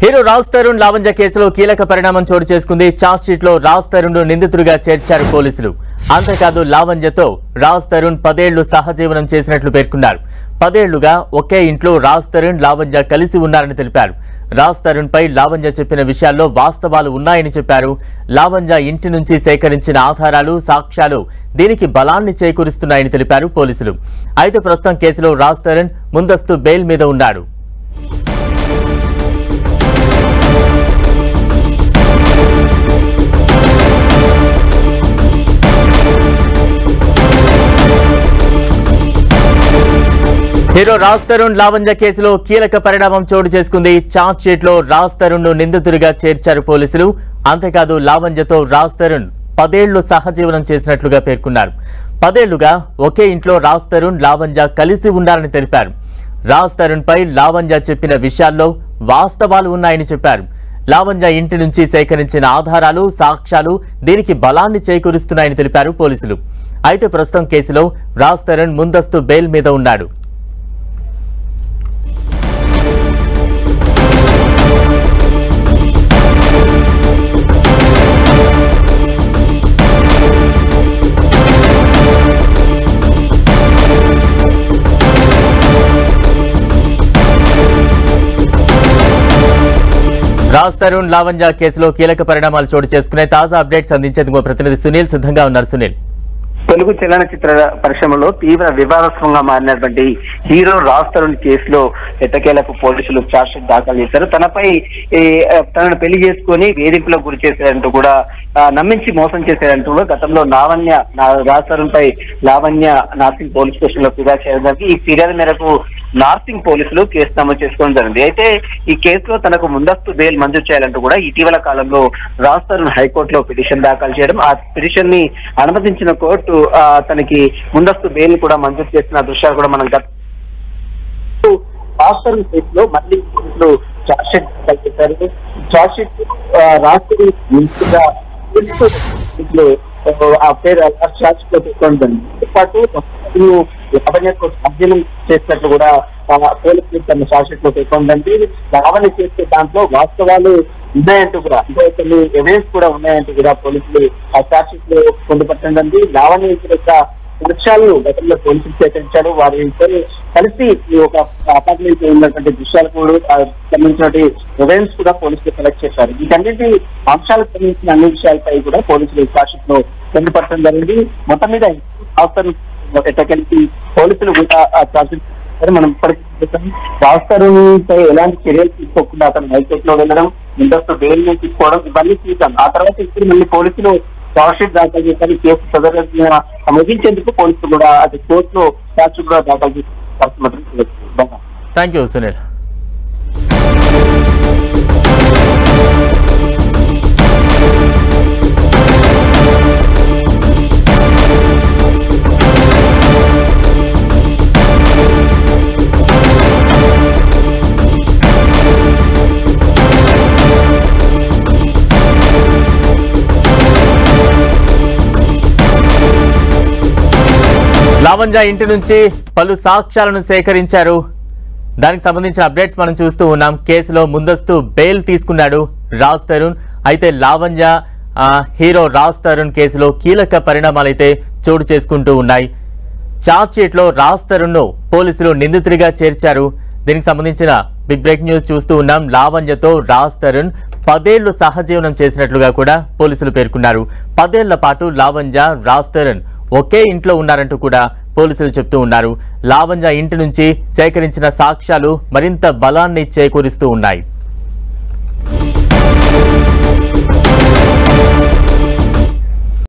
Hero Raj Tarun లావంజ కేసులో కీలక పరిణామం చోటు చేసుకుంది. చార్జ్ షీట్ లో రాజ్ తరుణ్ నిందితుడిగా చేర్చారు పోలీసులు. అంతేకాదు లావంజతో రాజ్ తరుణ్ 10 ఏళ్లు సహజీవనం చేసినట్లు పేర్కొన్నారు. 10 ఏళ్లుగా ఒకే ఇంట్లో రాజ్ తరుణ్ లావంజ కలిసి ఉన్నారని తెలిపారు. రాజ్ తరుణ్ పై లావంజ చెప్పిన విషయాల్లో వాస్తవాలు ఉన్నాయని చెప్పారు. లావంజ ఇంటి నుంచి సేకరించిన ఆధారాలు, సాక్ష్యాలు దీనికి బలాన్ని చేకూరుస్తున్నాయని తెలిపారు పోలీసులు. అయితే ప్రస్తుతం కేసులో రాజ్ తరుణ్ ముందస్తు బెయిల్ మీద ఉన్నాడు. హీరో రాజ్ తరుణ్ లావంజ కేసులో కీలక పరిణామం చోటు చేసుకుంది. చార్జ్ షీట్ లో రాజ్ తరుణ్ నిందితుడిగా చేర్చారు పోలీసులు. అంతేకాదు లావంజతో రాజ్ తరుణ్ 10 ఏళ్లు సహజీవనం చేసినట్లుగా పేర్కొన్నారు. 10 ఏళ్లుగా ఒకే ఇంట్లో రాజ్ తరుణ్ లావంజ కలిసి ఉన్నారని తెలిపారు. రాజ్ తరుణ్ పై లావంజ చెప్పిన విషయాల్లో వాస్తవాలు ఉన్నాయని చెప్పారు. లావంజ ఇంటి నుంచి సేకరించిన ఆధారాలు, సాక్ష్యాలు దీనికి బలాన్ని చేకూరుస్తున్నాయని తెలిపారు పోలీసులు. అయితే ప్రస్తుతం కేసులో రాజ్ తరుణ్ ముందస్తు బెయిల్ మీద ఉన్నాడు. రాజ్ తరుణ్ లావంజ కేసులో కీలక పరిణామాలు చోటు చేసుకునే తాజా అప్డేట్స్ అందించేందుకు ప్రతినిధి సునీల్ సిద్ధంగా ఉన్నారు. సునీల్, తెలుగు చలనచిత్ర పరిశ్రమలో తీవ్ర వివాదాస్పదంగా మారినటువంటి హీరో రాజ్ తరుణ్ కేసులో ఎట్టకేలకు పోలీసులు ఛార్జ్షీట్ దాఖలు చేశారు. తనను పెళ్లి చేసుకుని వేధింపులకు గురి చేశారంటూ కూడా నమ్మించి మోసం చేశారంటూ కూడా గతంలో రాజ్ తరుణ్ పై లావణ్య నార్సింగ్ పోలీస్ స్టేషన్ లో ఫిర్యాదు చేయడం జరిగింది. ఈ ఫిర్యాదు మేరకు నార్సింగ్ పోలీసులు కేసు నమోదు చేసుకోవడం జరిగింది. అయితే ఈ కేసులో తనకు ముందస్తు బెయిల్ మంజూరు చేయాలంటూ కూడా ఇటీవల కాలంలో రాజ్ తరుణ్ హైకోర్టులో పిటిషన్ దాఖలు చేయడం, ఆ పిటిషన్ ని అనుమతించిన కోర్టు తనకి ముందస్తు బెయిల్ కూడా మంజూరు చేసిన దృశ్యాలు కూడా మనం రాజ్ తరుణ్ కేసులో మళ్ళీ పోలీసులు ఛార్జ్షీట్ దాఖలు చేశారు. ఛార్జ్షీట్ రాజ్ ఆ పేరు ఛార్జ్షీట్ లో పెట్టుకోవడం పాటు లావణ్యకు అధ్యయనం చేసినట్లు కూడా పోలీసులు తన ఛార్జ్షీట్ లో పేర్కొందండి. లావణ్య చేసే దాంట్లో వాస్తవాలు ఉన్నాయంటూ కూడా, అంటే కొన్ని ఎవిడెన్స్ కూడా ఉన్నాయంటూ కూడా పోలీసులు ఆ ఛార్జ్షీట్ లో పొందుపరచండి. లావణ్య యొక్క దృశ్యాలను గతంలో పోలీసులు సేకరించారు. వారి కలిసి ఒక అపార్ట్మెంట్ ఉన్నటువంటి దృశ్యాలు కూడా సంబంధించిన ఎవిడెన్స్ కూడా పోలీసులు కలెక్ట్ చేశారు. వీటన్నిటి అంశాలకు సంబంధించిన అన్ని విషయాలపై కూడా పోలీసులు ఛార్జ్షీట్ లో పొందుపరచడం జరిగింది. మొత్తం మీద ఎట్టకెళ్ళి పోలీసులు కూడా ఛార్జ్షీట్ మనం ఇప్పటికీ రాజ్ తరుణ్ పై ఎలాంటి చర్యలు తీసుకోకుండా అతను హైకోర్టులో వెళ్ళడం, ముందస్తు బెయిల్ తీసుకోవడం ఇవన్నీ చూసాం. ఆ తర్వాత ఇప్పుడు మళ్ళీ పోలీసులు ఛార్జ్షీట్ దాఖలు చేశారు. కేసు సదరణ ముగించేందుకు పోలీసులు కూడా అది కోర్టులో ఛార్జ్షీట్ కూడా దాఖలు చేస్తారు. Thank you Sunil. లావంజ ఇంటి నుంచి పలు సాక్ష్యాలను సేకరించారు. దానికి సంబంధించిన అప్డేట్స్ మనం చూస్తూ ఉన్నాం. కేసులో ముందస్తు బెయిల్ తీసుకున్నాడు రాజ్ తరుణ్. అయితే లావంజ హీరో రాజ్ తరుణ్ కేసులో కీలక పరిణామాలు అయితే చోటు చేసుకుంటూ ఉన్నాయి. చార్జ్ షీట్ లో రాజ్ తరుణ్ పోలీసులు నిందితుడిగా చేర్చారు. దీనికి సంబంధించిన బిగ్ బ్రేక్ న్యూస్ చూస్తూ ఉన్నాం. లావంజతో రాజ్ తరుణ్ 10 ఏళ్లు సహజీవనం చేసినట్లుగా కూడా పోలీసులు పేర్కొన్నారు. 10 ఏళ్ల పాటు లావంజ, రాజ్ తరుణ్ ఒకే ఇంట్లో ఉన్నారంటూ కూడా పోలీసులు చెప్తూ ఉన్నారు. లావంజ ఇంటి నుంచి సేకరించిన సాక్ష్యాలు మరింత బలాన్ని చేకూరుస్తూ ఉన్నాయి.